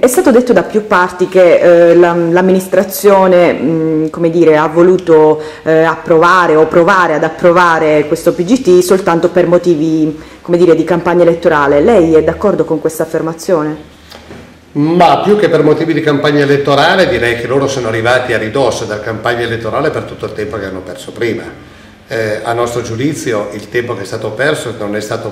È stato detto da più parti che l'amministrazione come dire, ha voluto approvare o provare ad approvare questo PGT soltanto per motivi come dire, di campagna elettorale. Lei è d'accordo con questa affermazione? Ma più che per motivi di campagna elettorale, direi che loro sono arrivati a ridosso dalla campagna elettorale per tutto il tempo che hanno perso prima. A nostro giudizio il tempo che è stato perso non è stato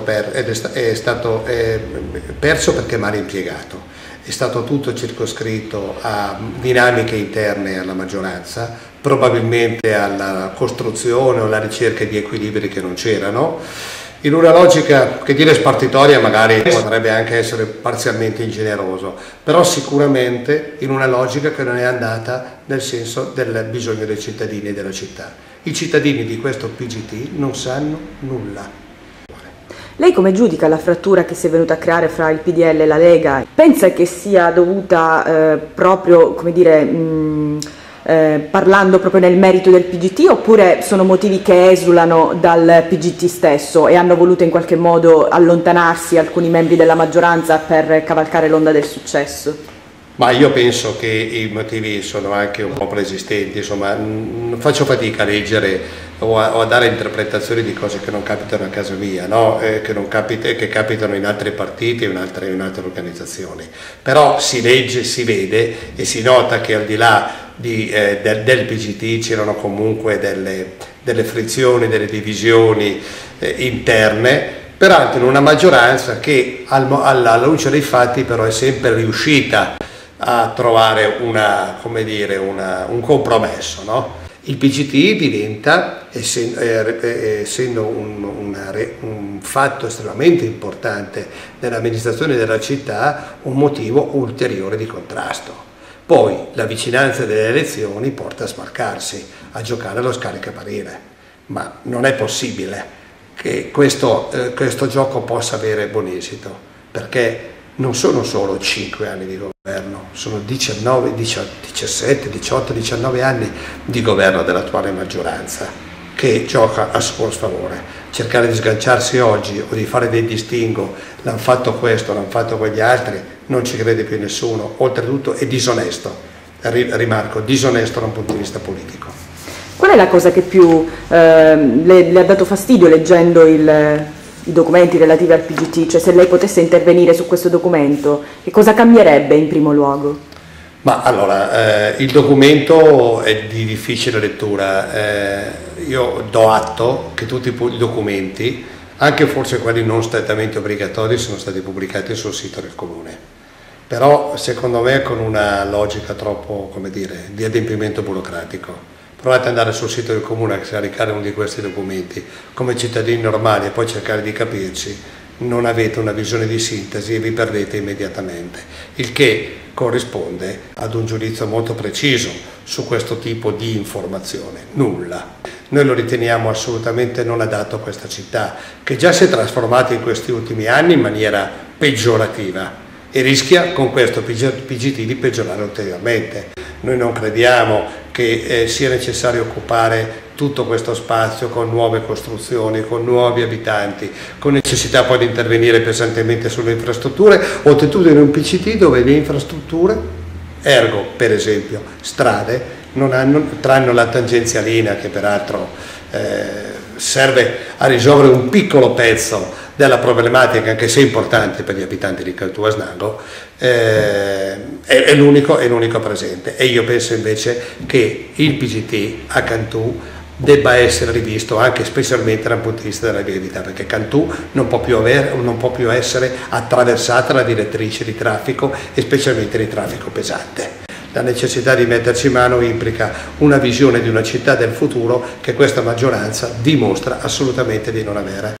perso perché mal impiegato. È stato tutto circoscritto a dinamiche interne alla maggioranza, probabilmente alla costruzione o alla ricerca di equilibri che non c'erano, in una logica che dire spartitoria magari potrebbe anche essere parzialmente ingeneroso, però sicuramente in una logica che non è andata nel senso del bisogno dei cittadini e della città. I cittadini di questo PGT non sanno nulla. Lei come giudica la frattura che si è venuta a creare fra il PDL e la Lega? Pensa che sia dovuta proprio, come dire, parlando proprio nel merito del PGT, oppure sono motivi che esulano dal PGT stesso e hanno voluto in qualche modo allontanarsi alcuni membri della maggioranza per cavalcare l'onda del successo? Ma io penso che i motivi sono anche un po' preesistenti, insomma faccio fatica a leggere o a dare interpretazioni di cose che non capitano a casa mia, no? Che capitano in altri partiti e in altre organizzazioni. Però si legge, si vede e si nota che al di là del PGT c'erano comunque delle frizioni, delle divisioni interne, peraltro in una maggioranza che alla luce dei fatti però è sempre riuscita a trovare un compromesso, no? Il PGT diventa, essendo un fatto estremamente importante nell'amministrazione della città, un motivo ulteriore di contrasto. Poi la vicinanza delle elezioni porta a smarcarsi, a giocare allo scaricabarile, ma non è possibile che questo gioco possa avere buon esito, perché non sono solo 5 anni di governo, sono 19, 17, 18, 19 anni di governo dell'attuale maggioranza che gioca a suo sfavore. Cercare di sganciarsi oggi o di fare dei distinguo, l'hanno fatto questo, l'hanno fatto quegli altri, non ci crede più nessuno, oltretutto è disonesto, rimarco, disonesto da un punto di vista politico. Qual è la cosa che più le ha dato fastidio leggendo i documenti relativi al PGT, cioè se lei potesse intervenire su questo documento, che cosa cambierebbe in primo luogo? Ma allora, il documento è di difficile lettura, io do atto che tutti i documenti, anche forse quelli non strettamente obbligatori, sono stati pubblicati sul sito del Comune, però secondo me con una logica troppo, come dire, di adempimento burocratico. Provate ad andare sul sito del Comune a caricare uno di questi documenti come cittadini normali e poi cercare di capirci, non avete una visione di sintesi e vi perdete immediatamente, il che corrisponde ad un giudizio molto preciso su questo tipo di informazione, nulla. Noi lo riteniamo assolutamente non adatto a questa città, che già si è trasformata in questi ultimi anni in maniera peggiorativa e rischia con questo PGT di peggiorare ulteriormente. Noi non crediamo che sia necessario occupare tutto questo spazio con nuove costruzioni, con nuovi abitanti, con necessità poi di intervenire pesantemente sulle infrastrutture, oltretutto in un PCT dove le infrastrutture, ergo per esempio strade, non hanno, tranne la tangenzialina che peraltro serve a risolvere un piccolo pezzo della problematica, anche se importante per gli abitanti di Cantù Asnago, è l'unico presente. E io penso invece che il PGT a Cantù debba essere rivisto anche specialmente dal punto di vista della viabilità, perché Cantù non può più essere attraversata da direttrice di traffico e specialmente di traffico pesante. La necessità di metterci mano implica una visione di una città del futuro che questa maggioranza dimostra assolutamente di non avere.